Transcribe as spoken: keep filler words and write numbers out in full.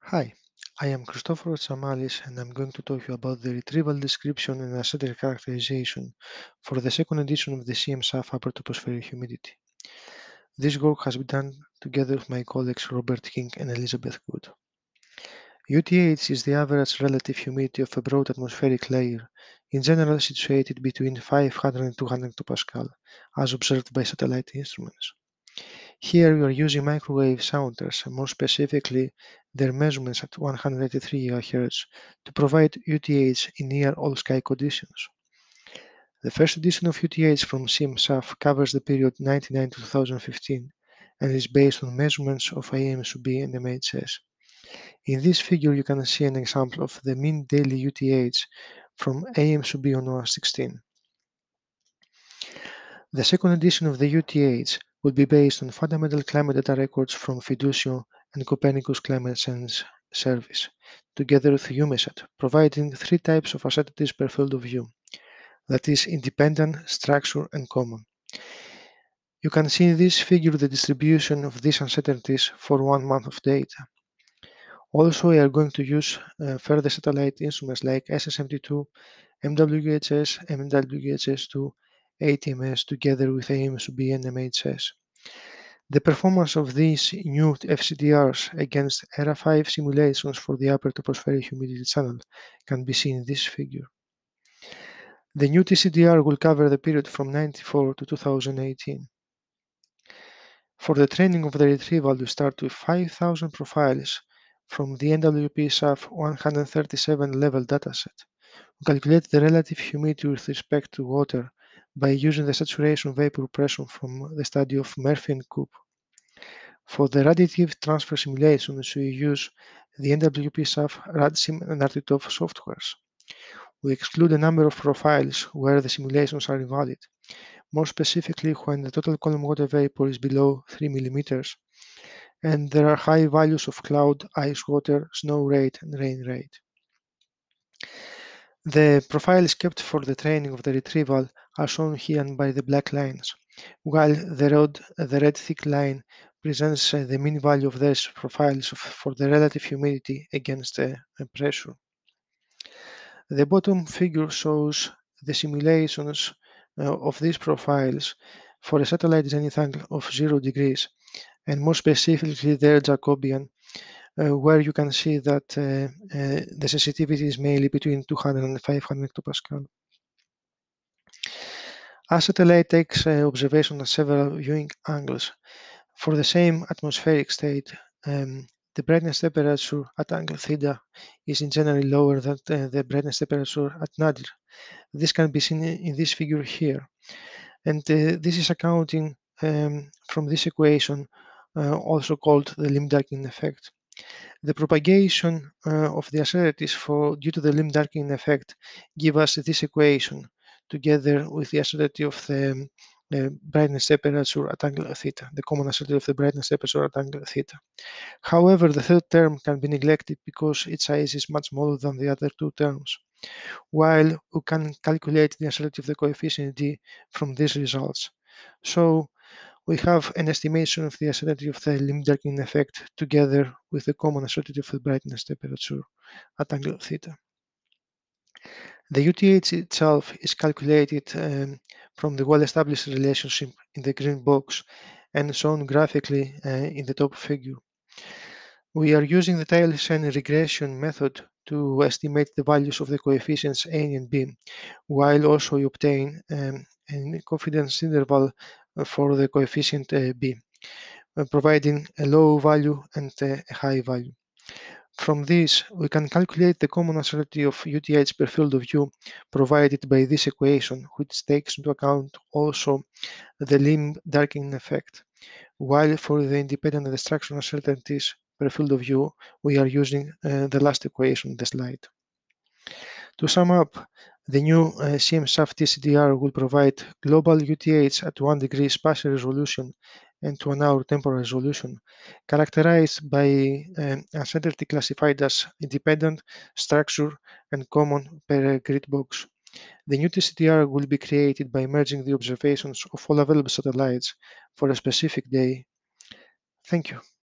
Hi, I am Christoforos Tsamalis and I'm going to talk to you about the retrieval description and ascending characterization for the second edition of the C M S A F Upper Tropospheric Humidity. This work has been done together with my colleagues Robert King and Elizabeth Good. U T H is the average relative humidity of a broad atmospheric layer, in general situated between five hundred and two hundred hectopascal, as observed by satellite instruments. Here we are using microwave sounders, and more specifically their measurements at one hundred eighty-three gigahertz, to provide U T H in near all-sky conditions. The first edition of U T H from C M S A F covers the period ninety-nine to two thousand fifteen and is based on measurements of A M S U B and M H S. In this figure you can see an example of the mean daily U T H from A M S U B on O A S sixteen. The second edition of the U T H will be based on fundamental climate data records from Fiducio and Copernicus Climate Sense Service, together with EUMETSAT, providing three types of uncertainties per field of view, that is, independent, structure, and common. You can see in this figure the distribution of these uncertainties for one month of data. Also, we are going to use uh, further satellite instruments like S S M T two, M W H S, M W H S two, A T M S together with A M S U B and M H S. The performance of these new F C D Rs against E R A five simulations for the upper tropospheric humidity channel can be seen in this figure. The new T C D R will cover the period from ninety-four to two thousand eighteen. For the training of the retrieval, we start with five thousand profiles from the N W P S A F one hundred thirty-seven level dataset. We calculate the relative humidity with respect to water by using the saturation vapor pressure from the study of Murphy and Coop. For the radiative transfer simulations, we use the N W P S A F RadSim and RTTOF softwares. We exclude a number of profiles where the simulations are invalid, more specifically when the total column water vapor is below three millimeters and there are high values of cloud, ice water, snow rate, and rain rate. The profiles kept for the training of the retrieval are shown here by the black lines, while the red, the red thick line presents uh, the mean value of these profiles of, for the relative humidity against uh, pressure. The bottom figure shows the simulations uh, of these profiles for a satellite zenith angle of zero degrees, and more specifically their Jacobian, uh, where you can see that uh, uh, the sensitivity is mainly between two hundred and five hundred hectopascal. A satellite takes uh, observation at several viewing angles. For the same atmospheric state, um, the brightness temperature at angle theta is in general lower than uh, the brightness temperature at nadir. This can be seen in this figure here. And uh, this is accounting um, from this equation, uh, also called the limb darkening effect. The propagation uh, of the uncertainties for due to the limb darkening effect give us this equation together with the uncertainty of the um, uh, brightness temperature at angle theta, the common uncertainty of the brightness temperature at angle theta. However, the third term can be neglected because its size is much smaller than the other two terms, while we can calculate the uncertainty of the coefficient d from these results. So we have an estimation of the uncertainty of the limb darkening effect together with the common uncertainty of the brightness temperature at angle theta. The U T H itself is calculated um, from the well-established relationship in the green box and shown graphically uh, in the top figure. We are using the Taylor-Shannon regression method to estimate the values of the coefficients A and B, while also obtain um, a confidence interval for the coefficient uh, B, uh, providing a low value and a high value. From this, we can calculate the common uncertainty of U T H per field of view provided by this equation, which takes into account also the limb darkening effect, while for the independent and structural uncertainties per field of view, we are using uh, the last equation in the slide. To sum up, the new uh, C M S A F T C D R will provide global U T H at one degree spatial resolution and to an hour temporal resolution, characterized by um, uncertainty classified as independent, structure, and common per grid box. The new T C D R will be created by merging the observations of all available satellites for a specific day. Thank you.